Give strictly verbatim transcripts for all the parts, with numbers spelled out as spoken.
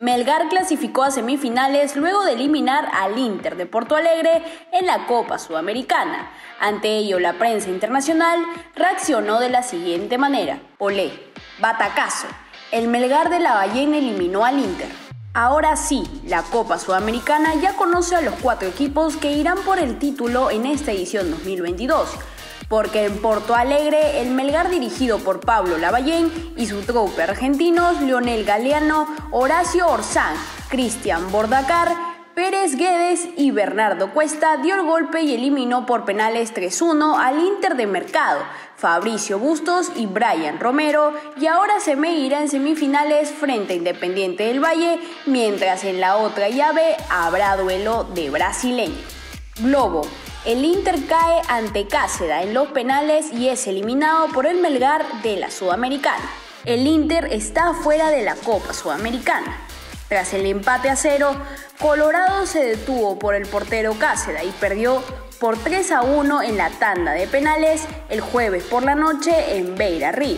Melgar clasificó a semifinales luego de eliminar al Inter de Porto Alegre en la Copa Sudamericana. Ante ello, la prensa internacional reaccionó de la siguiente manera: olé, batacazo, el Melgar de Lavallén eliminó al Inter. Ahora sí, la Copa Sudamericana ya conoce a los cuatro equipos que irán por el título en esta edición dos mil veintidós. Porque en Porto Alegre, el Melgar dirigido por Pablo Lavallén y su trupe argentinos Lionel Galeano, Horacio Orzán, Cristian Bordacar, Pérez Guedes y Bernardo Cuesta dio el golpe y eliminó por penales tres uno al Inter de Mercado, Fabricio Bustos y Brian Romero, y ahora se medirá en semifinales frente a Independiente del Valle, mientras en la otra llave habrá duelo de brasileños. Globo. El Inter cae ante Cáceres en los penales y es eliminado por el Melgar de la Sudamericana. El Inter está fuera de la Copa Sudamericana. Tras el empate a cero, Colorado se detuvo por el portero Cáceres y perdió por tres a uno en la tanda de penales el jueves por la noche en Beira Río.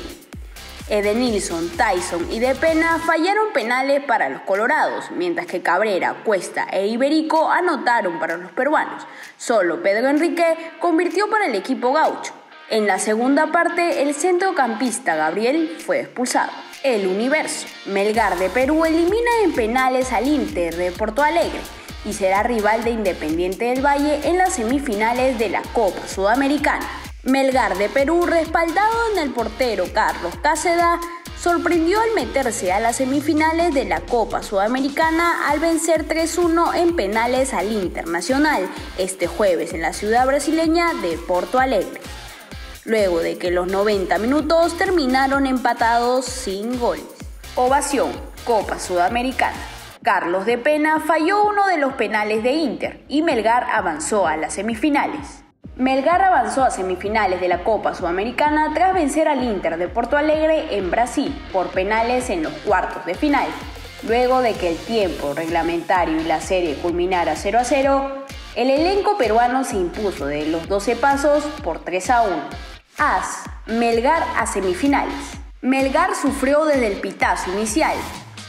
Edenilson, Tyson y Depena fallaron penales para los colorados, mientras que Cabrera, Cuesta e Iberico anotaron para los peruanos. Solo Pedro Enrique convirtió para el equipo gaucho. En la segunda parte, el centrocampista Gabriel fue expulsado. El Universo. Melgar de Perú elimina en penales al Inter de Porto Alegre y será rival de Independiente del Valle en las semifinales de la Copa Sudamericana. Melgar de Perú, respaldado en el portero Carlos Cáceres, sorprendió al meterse a las semifinales de la Copa Sudamericana al vencer tres uno en penales al Internacional este jueves en la ciudad brasileña de Porto Alegre, luego de que los noventa minutos terminaron empatados sin goles. Ovación, Copa Sudamericana. Carlos Depena falló uno de los penales de Inter y Melgar avanzó a las semifinales. Melgar avanzó a semifinales de la Copa Sudamericana tras vencer al Inter de Porto Alegre en Brasil por penales en los cuartos de final. Luego de que el tiempo reglamentario y la serie culminara cero a cero, el elenco peruano se impuso de los doce pasos por tres a uno. As, Melgar a semifinales. Melgar sufrió desde el pitazo inicial.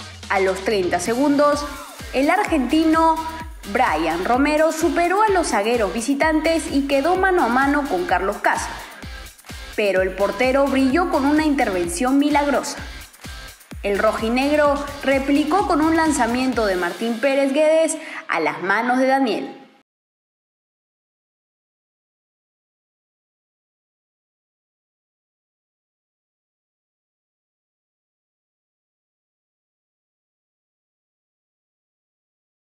A los treinta segundos, el argentino Brian Romero superó a los zagueros visitantes y quedó mano a mano con Carlos Cáceres, pero el portero brilló con una intervención milagrosa. El rojinegro replicó con un lanzamiento de Martín Pérez Guedes a las manos de Daniel.